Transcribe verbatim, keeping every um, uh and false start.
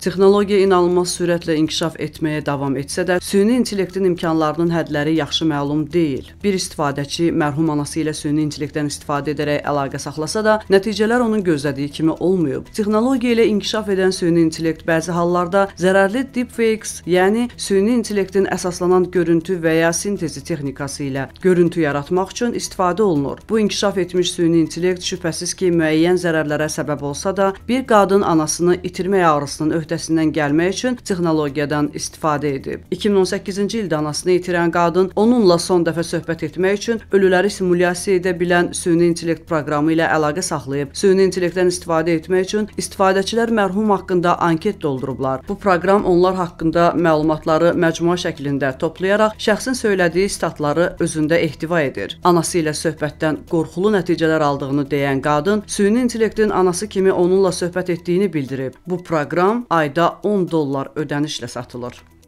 Texnologiya inanılmaz sürətlə inkişaf etməyə davam etsə də, süni intellektin imkanlarının hədləri yaxşı məlum deyil. Bir istifadəçi mərhum anası ilə süni intellektdən istifadə edərək əlaqə saxlasa da, nəticələr onun gözlədiyi kimi olmayıb. Texnologiya ilə inkişaf edən süni intellekt bəzi hallarda zərərli deepfakes, yəni süni intellektin əsaslanan görüntü və ya sintezi texnikası ilə görüntü yaratmaq üçün istifadə olunur. Bu inkişaf etmiş süni intellekt şübhəsiz ki, müəyyən zərərlərə səbəb olsa da, bir qadın anasını itirmək ağrısının öhdəsindən gəlmək üçün texnologiyadan istifadə edib. iki min on səkkizinci ildə anasını itirən qadın onunla son dəfə söhbət etmək üçün ölüləri simulyasiya edə bilən süni intellekt proqramı ilə əlaqə saxlayıb. Süni intellektdən istifadə etmək üçün istifadəçilər mərhum haqqında anket doldurublar. Bu proqram onlar haqqında məlumatları məcmua şəklində toplayaraq şəxsin söylədiyi statları özündə ehtiva edir. Anası ilə söhbətdən qorxulu nəticələr aldığını deyən qadın süni intellektin anası kimi onunla söhbət etdiyini bildirib. Bu proqram ayda on dollar ödənişlə satılır.